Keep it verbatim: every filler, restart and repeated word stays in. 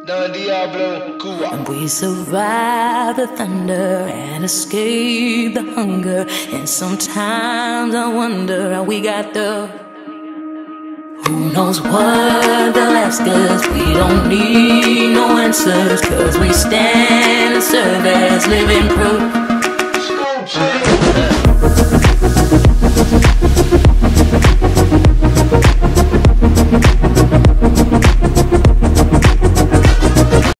Don Diablo, Cuba. And we survive the thunder and escape the hunger. And sometimes I wonder how we got the. Who knows what they'll ask us? We don't need no answers, 'cause we stand and serve as living proof.